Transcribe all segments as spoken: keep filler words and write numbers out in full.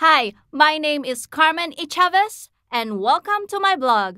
Hi, my name is Carmen Echavez, and welcome to my blog.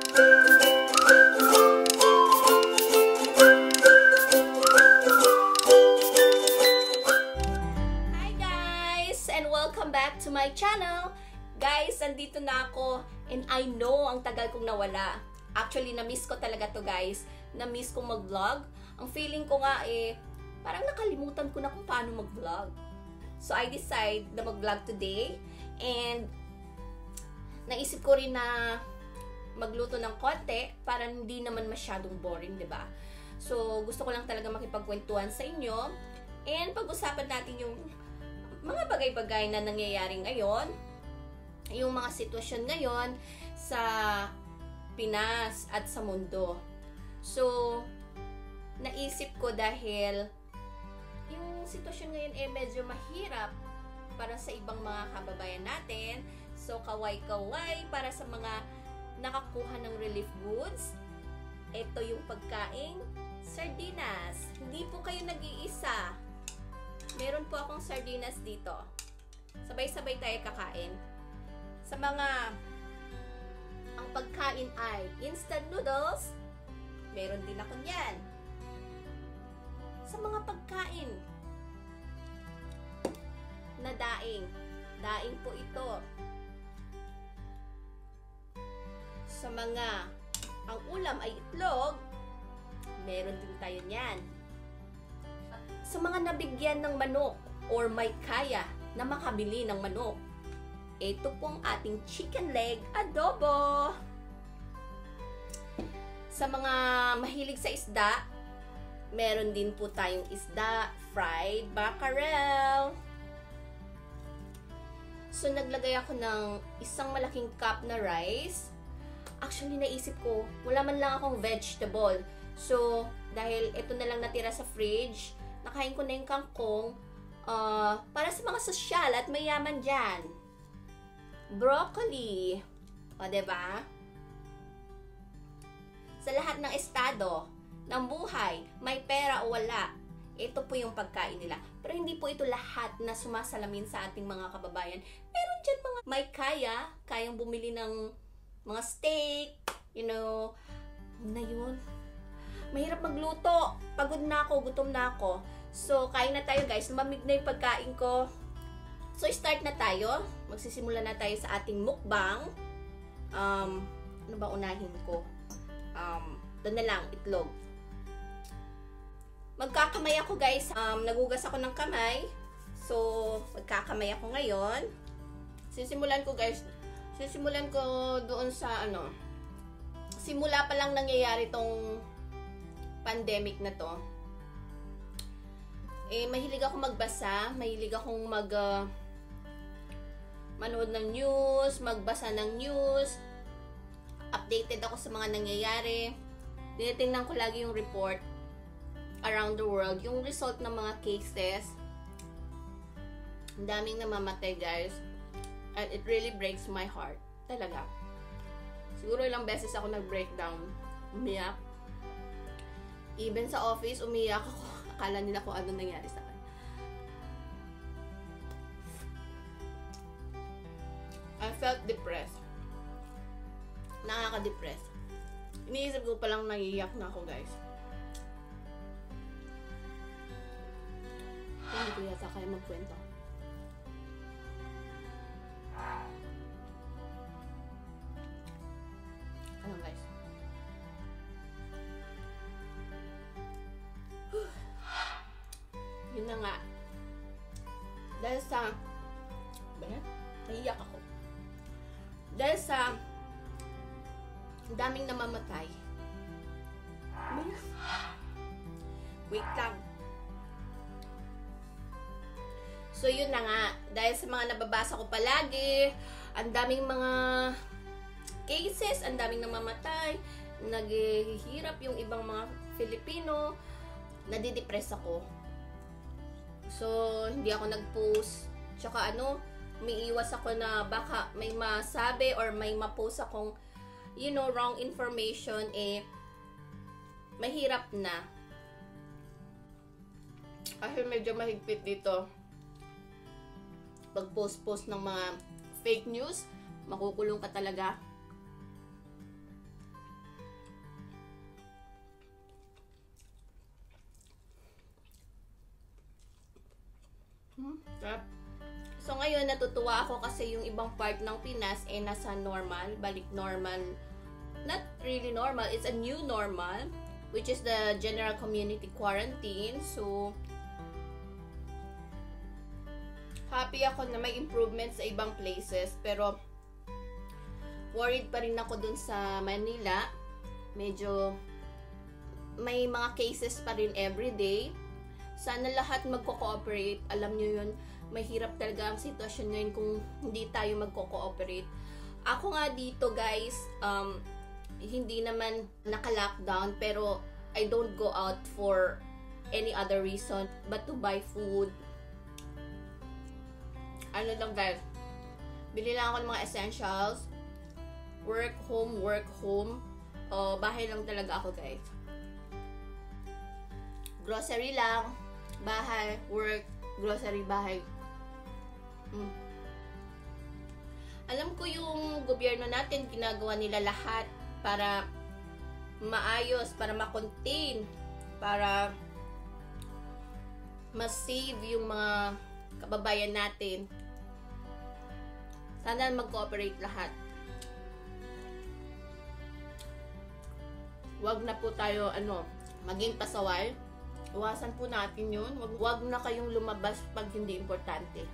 Hi guys, and welcome back to my channel. Guys, andito na ako, and I know ang tagal kong nawala. Actually, na-miss ko talaga to guys. Na-miss kong mag-vlog. Ang feeling ko nga eh, parang nakalimutan ko na kung paano mag-vlog. So, I decide na mag-vlog today. And, naisip ko rin na magluto ng konti para hindi naman masyadong boring, diba? So, gusto ko lang talaga makipagkwentuhan sa inyo. And, pag-usapan natin yung mga bagay-bagay na nangyayari ngayon. Yung mga sitwasyon ngayon sa Pinas at sa mundo. So, naisip ko dahil yung sitwasyon ngayon eh medyo mahirap para sa ibang mga kababayan natin. So, kaway-kaway para sa mga nakakuha ng relief goods. Ito yung pagkaing sardinas. Hindi po kayo nag-iisa. Meron po akong sardinas dito. Sabay-sabay tayo kakain. Sa mga ang pagkain ay instant noodles, meron din ako niyan. Sa mga pagkain na daing. Daing po ito. Sa mga ang ulam ay itlog, meron din tayo niyan. Sa mga nabigyan ng manok or may kaya na makabili ng manok, ito pong ating chicken leg adobo. Sa mga mahilig sa isda, meron din po tayong isda, fried mackerel. So, naglagay ako ng isang malaking cup na rice. Actually, naisip ko, wala man lang akong vegetable. So, dahil ito na lang natira sa fridge, nakain ko na yung kangkong uh, para sa mga sosyal at mayaman dyan. Broccoli. O, diba? Sa lahat ng estado ng buhay, may pera o wala, ito po yung pagkain nila. Pero hindi po ito lahat na sumasalamin sa ating mga kababayan. Meron dyan mga may kaya, kayang bumili ng mga steak, you know, na yun. Mahirap magluto. Pagod na ako, gutom na ako. So, kain na tayo guys. Lumamig na yung pagkain ko. So, start na tayo. Magsisimula na tayo sa ating mukbang. Um, ano ba unahin ko? Um, ito na lang, itlog. Magkakamay ako guys. Um, nagugas ako ng kamay. So, magkakamay ako ngayon. Sisimulan ko guys. Sisimulan ko doon sa ano. Simula pa lang nangyayari tong pandemic na to. Eh, mahilig ako magbasa. Mahilig akong mag uh, manood ng news. Magbasa ng news. Updated ako sa mga nangyayari. Tinitingnan ko lagi yung report around the world, yung result ng mga cases. Ang daming namamatay guys, and it really breaks my heart talaga. Siguro ilang beses ako nag-breakdown, umiyak. Even sa office, umiyak ako. Akala nila kung ano nangyari sa akin. I felt depressed. Nakaka-depress. Iniisip ko palang naiiyak na ako guys. Hindi ko yata kaya magkwento. Ano guys? Yun na nga. Dahil sa ba yan? Naiiyak ako. Dahil sa daming namamatay. Wait lang. So, yun na nga. Dahil sa mga nababasa ko palagi, ang daming mga cases, ang daming namamatay, naghihirap yung ibang mga Filipino, nadidepress ako. So, hindi ako nag-post. Tsaka ano, umiiwas ako na baka may masabi or may ma-post akong, you know, wrong information, eh, mahirap na. Kasi medyo mahigpit dito. pag-post-post ng mga fake news, makukulong ka talaga. Hmm, sarap. So ngayon natutuwa ako kasi yung ibang part ng Pinas eh nasa normal, balik normal. Not really normal, it's a new normal, which is the general community quarantine. So happy ako na may improvement sa ibang places, pero worried pa rin ako dun sa Manila. Medyo may mga cases pa rin everyday. Sana lahat magko-cooperate. Alam nyo yun, mahirap talaga ang sitwasyon ngayon kung hindi tayo magko-cooperate. Ako nga dito guys, um, hindi naman naka-lockdown, pero I don't go out for any other reason but to buy food. Ano lang guys, bili lang ako ng mga essentials. Work, home, work, home. O, bahay lang talaga ako guys. Grocery lang. Bahay, work, grocery, bahay. Hmm. Alam ko yung gobyerno natin, ginagawa nila lahat para maayos, para ma-contain, para ma-save yung mga kababayan natin. Sana mag-cooperate lahat. Wag na po tayo ano, maging pasaway. Iwasan po natin yun. Wag, wag na kayong lumabas pag hindi importante.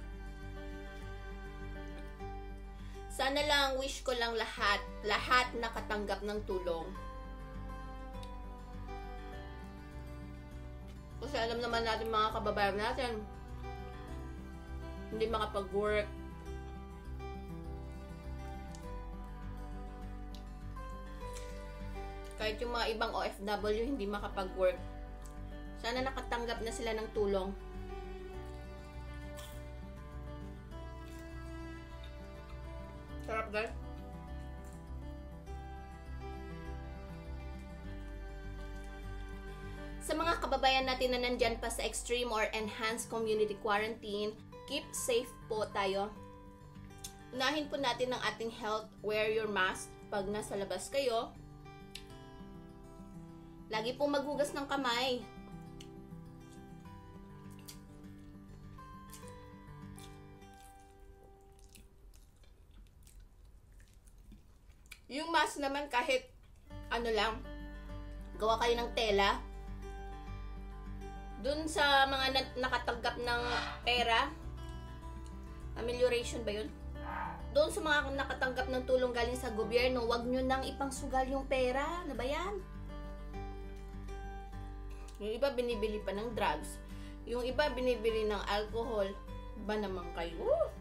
Sana lang, wish ko lang lahat, lahat nakatanggap ng tulong. Kasi alam naman natin mga kababayan natin, hindi makapag-work. Kahit yung mga ibang O F W hindi makapag-work. Sana nakatanggap na sila ng tulong. Sarap guys. Sa mga kababayan natin na nandyan pa sa extreme or enhanced community quarantine, keep safe po tayo. Unahin po natin ang ating health. Wear your mask pag nasa labas kayo. Lagi po maghugas ng kamay. Yung mask naman kahit ano lang, gawa kayo ng tela. Dun sa mga na nakatanggap ng pera, amelioration ba yun? Doon sa mga nakatanggap ng tulong galing sa gobyerno, wag nyo nang ipangsugal yung pera. Ano ba yan? Yung iba binibili pa ng drugs. Yung iba binibili ng alcohol. Ba naman kayo?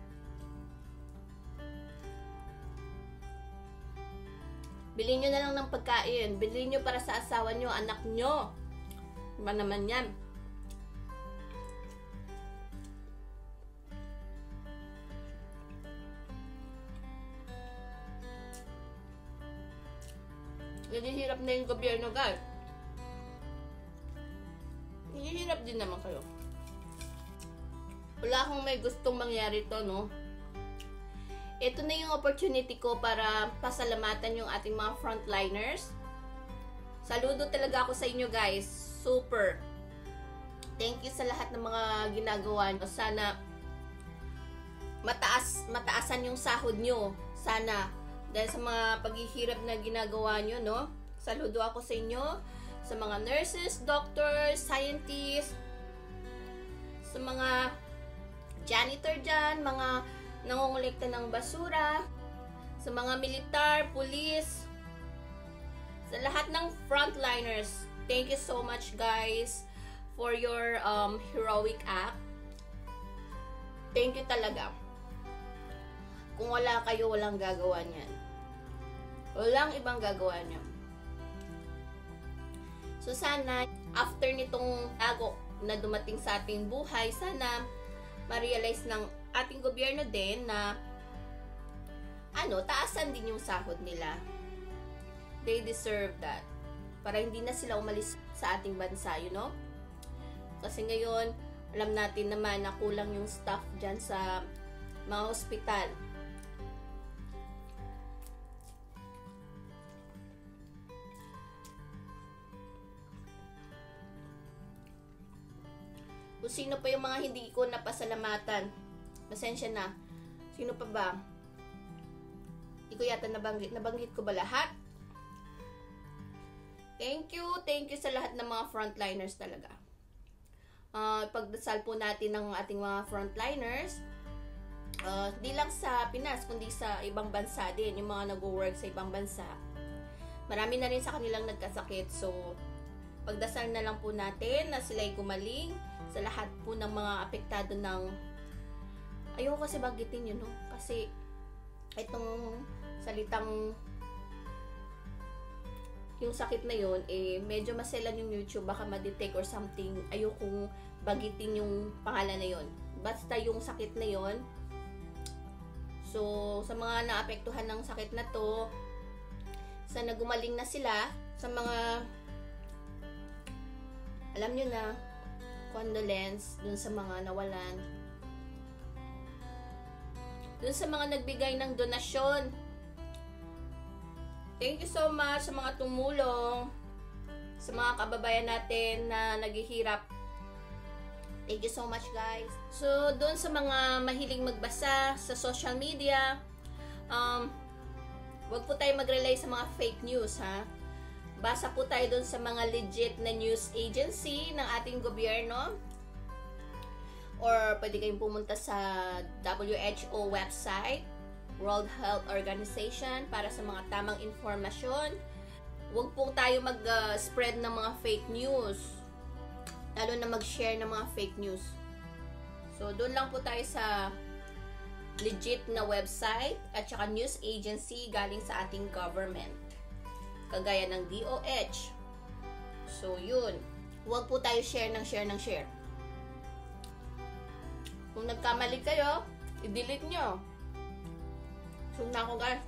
Bilhin nyo na lang ng pagkain. Bilhin nyo para sa asawa nyo, anak nyo. Ba naman yan? Nahihirap na yung gobyerno, guys. Nahihirap din naman kayo. Wala akong may gustong mangyari to, no? Ito na yung opportunity ko para pasalamatan yung ating mga frontliners. Saludo talaga ako sa inyo, guys. Super. Thank you sa lahat ng mga ginagawa nyo. Sana mataas, mataasan yung sahod nyo. Sana. Dahil sa mga paghihirap na ginagawa nyo, no? Saludo ako sa inyo. Sa mga nurses, doctors, scientists, sa mga janitor dyan, mga nangongolekta ng basura, sa mga militar, police, sa lahat ng frontliners. Thank you so much guys for your um, heroic act. Thank you talaga. Kung wala kayo, walang gagawa niyan. Walang ibang gagawa niyan. So sana, after nitong tago na dumating sa ating buhay, sana ma-realize ng ating gobyerno din na ano, taasan din yung sahod nila. They deserve that. Para hindi na sila umalis sa ating bansa, you know? Kasi ngayon, alam natin naman na kulang yung staff dyan sa mga hospital. Kung sino pa yung mga hindi ko napasalamatan, pasensya na. Sino pa ba? Hindi ko yata nabanggit. Nabanggit ko ba lahat? Thank you. Thank you sa lahat ng mga frontliners talaga. Uh, pagdasal po natin ng ating mga frontliners. Uh, di lang sa Pinas, kundi sa ibang bansa din. Yung mga nag-work sa ibang bansa. Marami na rin sa kanilang nagkasakit. So, pagdasal na lang po natin na sila'y gumaling sa lahat po ng mga apektado ng, ayoko kasi bagitin yun, no? Kasi itong salitang yung sakit na yun, eh, medyo maselan yung YouTube, baka ma-detect or something. Ayokong bagitin yung pangalan na yun. Basta yung sakit na yun. So, sa mga naapektuhan ng sakit na to, sana gumaling na sila. Sa mga, alam nyo na, condolence dun sa mga nawalan. Dun sa mga nagbigay ng donasyon. Thank you so much sa mga tumulong. Sa mga kababayan natin na naghihirap. Thank you so much, guys. So, dun sa mga mahiling magbasa sa social media, um, wag po tayo mag-rely sa mga fake news, ha? Basa po tayo dun sa mga legit na news agency ng ating gobyerno. Or pwede kayong pumunta sa W H O website, World Health Organization, para sa mga tamang informasyon. Huwag po tayo mag-spread uh, ng mga fake news. Lalo na mag-share ng mga fake news. So, doon lang po tayo sa legit na website at saka news agency galing sa ating government. Kagaya ng D O H. So, yun. Huwag po tayo share ng share ng share. Kung nagkamali kayo, i-delete nyo. So, na ako, guys.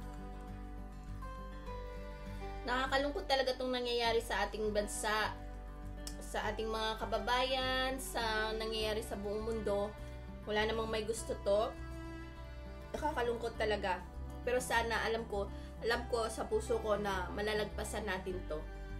Nakakalungkot talaga itong nangyayari sa ating bansa, sa ating mga kababayan, sa nangyayari sa buong mundo. Wala namang may gusto to. Nakakalungkot talaga. Pero sana, alam ko, alam ko sa puso ko na malalagpasan natin to.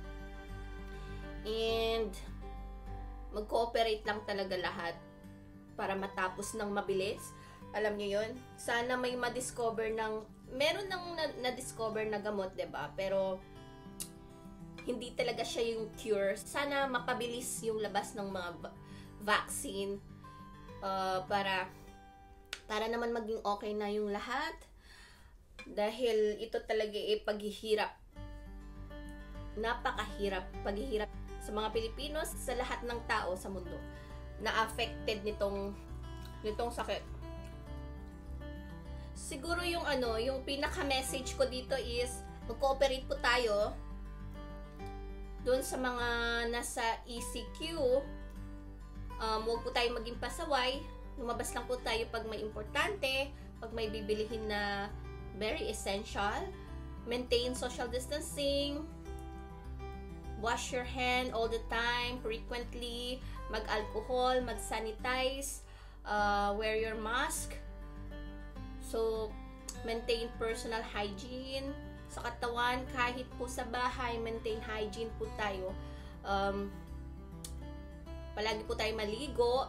And mag-cooperate lang talaga lahat para matapos ng mabilis. Alam niyo yun? Sana may ma-discover ng, meron nang na-discover na gamot, diba? Pero hindi talaga siya yung cure. Sana mapabilis yung labas ng mga vaccine uh, para para naman maging okay na yung lahat. Dahil ito talaga ay paghihirap. Napakahirap. Paghihirap sa mga Pilipinos, sa lahat ng tao sa mundo na affected nitong nitong sakit. Siguro yung ano, yung pinaka-message ko dito is mag-cooperate po tayo doon sa mga nasa E C Q. Um, huwag po tayo maging pasaway. Lumabas lang po tayo pag may importante, pag may bibilihin na very essential. Maintain social distancing. Wash your hand all the time, frequently. Mag-alcohol, mag-sanitize. Uh, wear your mask. So, maintain personal hygiene sa katawan. Kahit po sa bahay, maintain hygiene po tayo. Um, palagi po tayo maligo.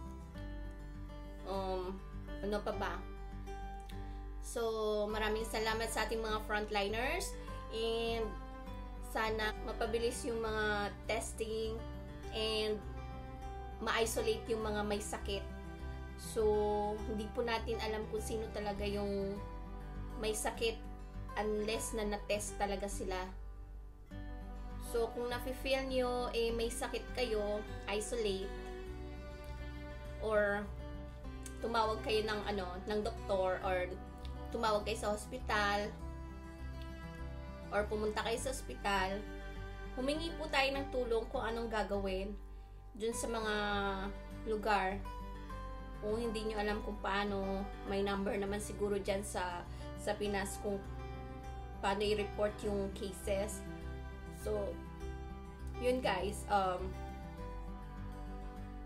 Um, ano pa ba? So, maraming salamat sa ating mga frontliners. And sana mapabilis yung mga testing and ma-isolate yung mga may sakit. So, hindi po natin alam kung sino talaga yung may sakit unless na na-test talaga sila. So, kung nafe-feel nyo eh may sakit kayo, isolate. Or tumawag kayo ng ano, ng doktor, or tumawag kayo sa hospital, or pumunta kayo sa hospital. Humingi po tayo ng tulong kung anong gagawin dun sa mga lugar. Kung hindi nyo alam kung paano, may number naman siguro dyan sa, sa Pinas kung paano i-report yung cases. So, yun guys. Um,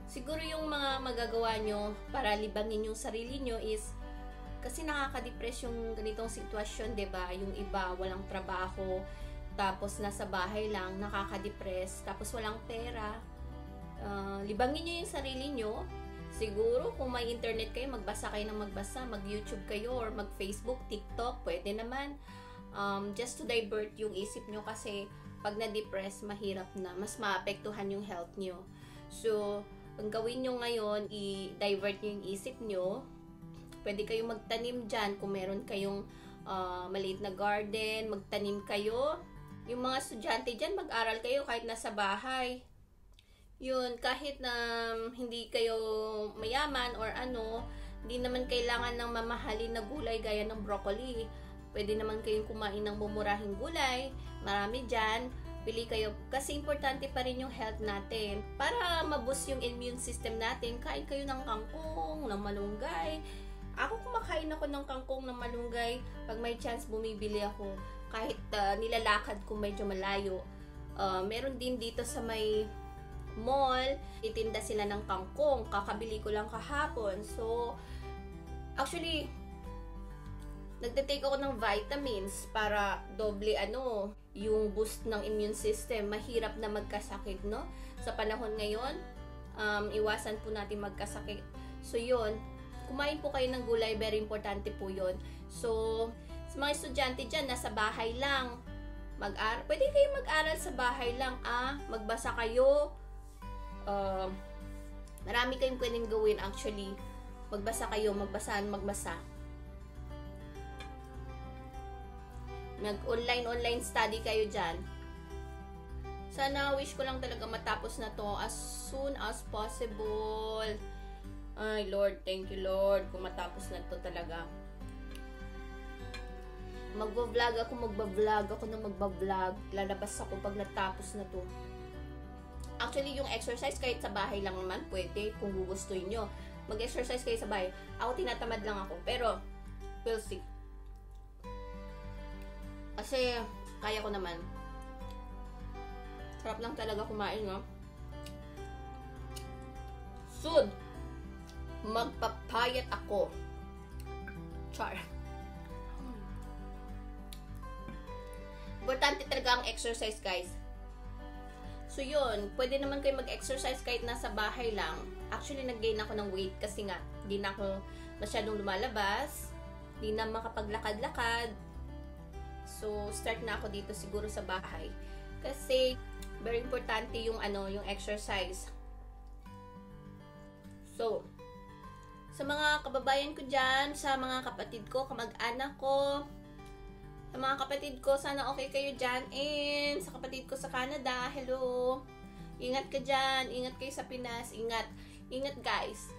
Siguro yung mga magagawa nyo para libangin yung sarili nyo is, kasi nakaka-depress yung ganitong sitwasyon, 'di ba? Yung iba walang trabaho, tapos nasa bahay lang, nakaka-depress, tapos walang pera. Uh, libangin nyo yung sarili nyo. Siguro kung may internet kayo, magbasa kayo ng magbasa, mag-YouTube kayo or mag-Facebook, TikTok, pwede naman. Um, just to divert yung isip nyo, kasi pag na-depress, mahirap na, mas maapektuhan yung health nyo. So, ang gawin nyo ngayon, i-divert nyo yung isip nyo. Pwede kayong magtanim dyan kung meron kayong uh, maliit na garden, magtanim kayo. Yung mga estudyante dyan, mag-aral kayo kahit nasa bahay. Yun, kahit na um, hindi kayo mayaman or ano, hindi naman kailangan ng mamahalin na gulay gaya ng broccoli. Pwede naman kayong kumain ng mumurahing gulay. Marami dyan. Pili kayo. Kasi importante pa rin yung health natin. Para maboost yung immune system natin, kain kayo ng kangkong, ng malunggay. Ako kumakain ako ng kangkong, ng malunggay. Pag may chance, bumibili ako. Kahit uh, nilalakad ko medyo malayo. Uh, meron din dito sa may mall, itinda sila ng kangkong. Kakabili ko lang kahapon. So, actually, nagte-take ako ng vitamins para doble ano, yung boost ng immune system. Mahirap na magkasakit, no? Sa panahon ngayon, um, iwasan po natin magkasakit. So, yun. Kumain po kayo ng gulay. Very importante po yun. So, sa mga estudyante dyan, nasa bahay lang. Mag-aral. Pwede kayo mag-aral sa bahay lang, ah. Magbasa kayo. Uh, marami kayong pwedeng gawin actually. Magbasa kayo, magbasa, magbasa. Mag-online-online study kayo dyan. Sana, wish ko lang talaga matapos na to as soon as possible. Ay, Lord, thank you, Lord, kung matapos na to talaga. Magbablog ako, magbablog ako na magbablog. Lalabas ako pag natapos na to. Actually, yung exercise kahit sa bahay lang naman, pwede kung gugustuhin nyo. Mag-exercise kayo sa bahay. Ako, tinatamad lang ako. Pero, we'll see. Kasi, kaya ko naman. Sarap lang talaga kumain, no? Soon, magpapayat ako. Char. Importante talaga ang exercise, guys. So, yun. Pwede naman kayo mag-exercise kahit nasa bahay lang. Actually, nag-gain ako ng weight kasi nga, di na ako masyadong lumalabas. Di na makapaglakad-lakad. So, start na ako dito siguro sa bahay. Kasi, very importante yung ano, yung exercise. So, sa mga kababayan ko dyan, sa mga kapatid ko, kamag-anak ko, sa mga kapatid ko, sana okay kayo dyan. And sa kapatid ko sa Canada, hello. Ingat ka dyan. Ingat kayo sa Pinas. Ingat. Ingat, guys.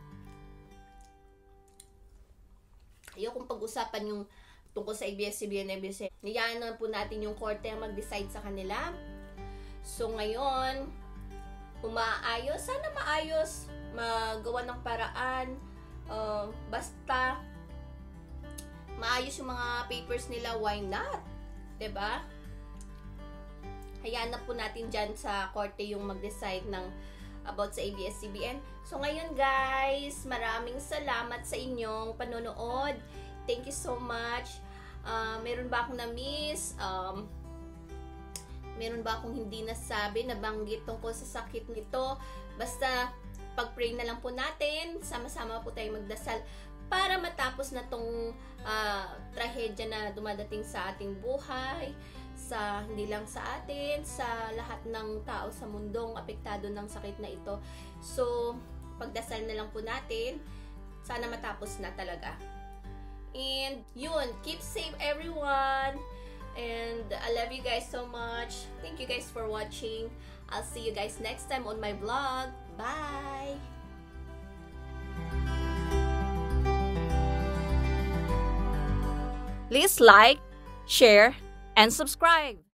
Ayokong pag-usapan yung tungkol sa A B S C B N, A B S C. Niyaan na po natin yung korte ang mag-decide sa kanila. So, ngayon, umaayos. Sana maayos. Magawa ng paraan. Uh, basta, maayos yung mga papers nila, why not? Diba? Hayaan na po natin dyan sa korte yung mag-decide ng about sa A B S C B N. So, ngayon guys, maraming salamat sa inyong panonood. Thank you so much. Uh, meron ba akong na-miss? Um, meron ba akong hindi nasabi, nabanggit tungkol sa sakit nito? Basta, pag-pray na lang po natin. Sama-sama po tayo magdasal para matapos na tong uh, trahedya na dumadating sa ating buhay, sa hindi lang sa atin, sa lahat ng tao sa mundong apektado ng sakit na ito. So, pagdasal na lang po natin, sana matapos na talaga. And yun, keep safe everyone, and I love you guys so much. Thank you guys for watching. I'll see you guys next time on my vlog. Bye! Please like, share, and subscribe.